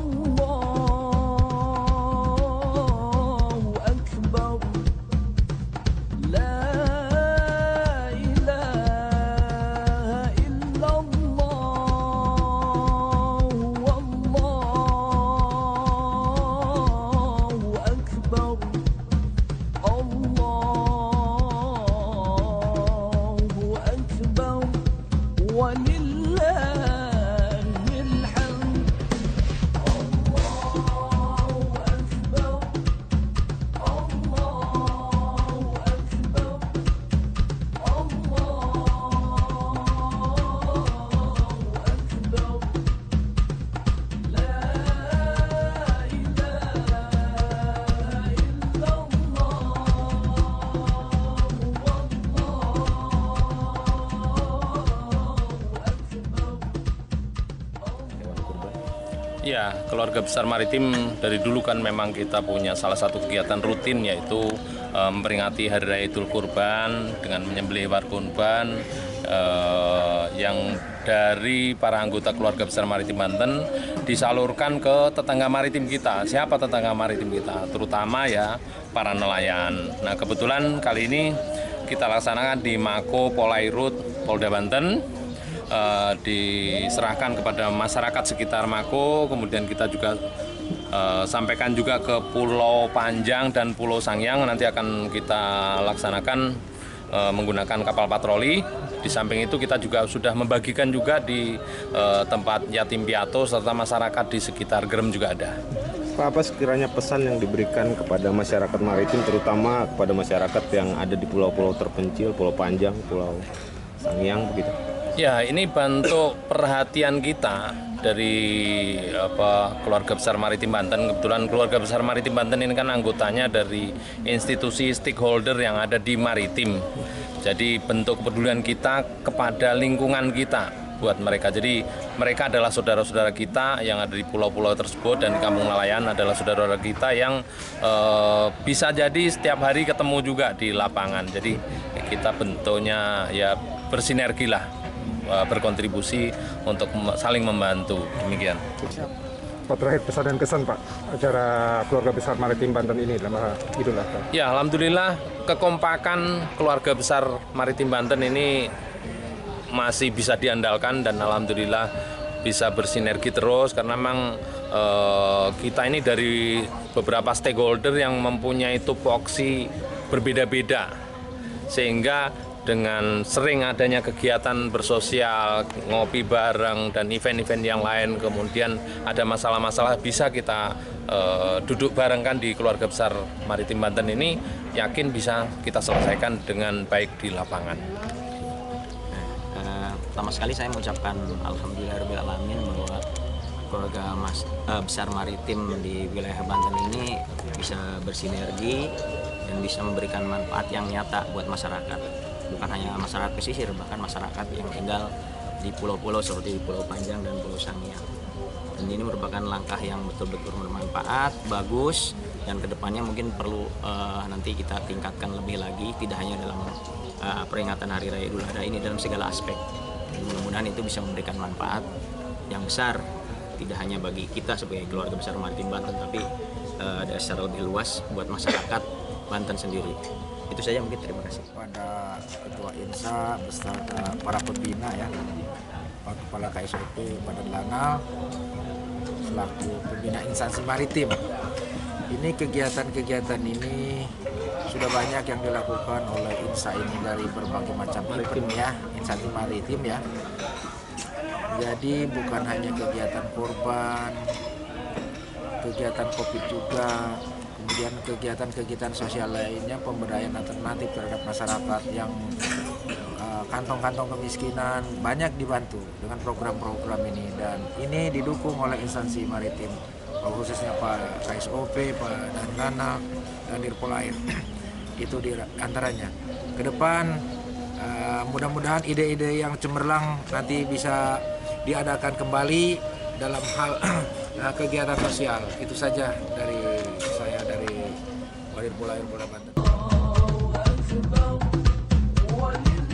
Ya, keluarga besar maritim dari dulu kan memang kita punya salah satu kegiatan rutin, yaitu memperingati Hari Raya Idul Kurban dengan menyembelih hewan kurban yang dari para anggota keluarga besar maritim Banten disalurkan ke tetangga maritim kita. Siapa tetangga maritim kita? Terutama ya para nelayan. Nah, kebetulan kali ini kita laksanakan di Mako Polairut Polda Banten. Diserahkan kepada masyarakat sekitar Mako, kemudian kita juga sampaikan juga ke Pulau Panjang dan Pulau Sangyang. Nanti akan kita laksanakan menggunakan kapal patroli. Di samping itu kita juga sudah membagikan juga di tempat yatim piatu serta masyarakat di sekitar Grem juga ada. Pak, apa sekiranya pesan yang diberikan kepada masyarakat maritim, terutama kepada masyarakat yang ada di pulau-pulau terpencil, Pulau Panjang, Pulau Sangyang begitu? Ya, ini bentuk perhatian kita dari keluarga besar maritim Banten. Kebetulan keluarga besar maritim Banten ini kan anggotanya dari institusi stakeholder yang ada di maritim. Jadi bentuk kepedulian kita kepada lingkungan kita buat mereka. Jadi mereka adalah saudara-saudara kita yang ada di pulau-pulau tersebut, dan kampung nelayan adalah saudara-saudara kita yang bisa jadi setiap hari ketemu juga di lapangan. Jadi kita bentuknya ya bersinergi lah, berkontribusi untuk saling membantu, demikian. Pak, terakhir pesan dan kesan Pak acara keluarga besar maritim Banten ini dalam Idul Adha. Ya, alhamdulillah kekompakan keluarga besar maritim Banten ini masih bisa diandalkan, dan alhamdulillah bisa bersinergi terus karena memang kita ini dari beberapa stakeholder yang mempunyai tupoksi berbeda-beda, sehingga dengan sering adanya kegiatan bersosial, ngopi bareng, dan event-event yang lain, kemudian ada masalah-masalah bisa kita duduk bareng kan di keluarga besar maritim Banten ini, yakin bisa kita selesaikan dengan baik di lapangan. Pertama sekali saya mengucapkan alhamdulillahirrahmanirrahim bahwa keluarga besar maritim di wilayah Banten ini bisa bersinergi dan bisa memberikan manfaat yang nyata buat masyarakat. Bukan hanya masyarakat pesisir, bahkan masyarakat yang tinggal di pulau-pulau seperti Pulau Panjang dan Pulau Sangyang. Dan ini merupakan langkah yang betul-betul bermanfaat, bagus, dan kedepannya mungkin perlu nanti kita tingkatkan lebih lagi, tidak hanya dalam peringatan Hari Raya Idul Adha ini, dalam segala aspek. Mudah-mudahan itu bisa memberikan manfaat yang besar, tidak hanya bagi kita sebagai keluarga besar maritim Banten, tapi ada secara lebih luas buat masyarakat Banten sendiri. Itu saja mungkin, terima kasih. Pada Ketua INSA beserta para pembina ya, Pak Kepala KSOP pada Lanal selaku pembina instansi maritim. Ini kegiatan-kegiatan ini sudah banyak yang dilakukan oleh INSA ini dari berbagai macam event ya, instansi maritim ya. Jadi bukan hanya kegiatan korban, kegiatan COVID juga, kemudian kegiatan-kegiatan sosial lainnya, pemberdayaan alternatif terhadap masyarakat yang kantong-kantong kemiskinan banyak dibantu dengan program-program ini, dan ini didukung oleh instansi maritim, khususnya Pak KSOP, Pak Danana, dan Dirpolair. Itu di antaranya. Ke depan mudah-mudahan ide-ide yang cemerlang nanti bisa diadakan kembali dalam hal kegiatan sosial. Itu saja dari saya, dari Dirpolair Polda Banten.